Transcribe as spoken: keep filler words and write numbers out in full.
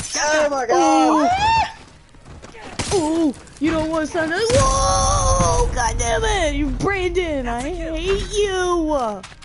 Oh my god! Oh, you don't want something? Whoa! God damn it! You Brandon, I hate you!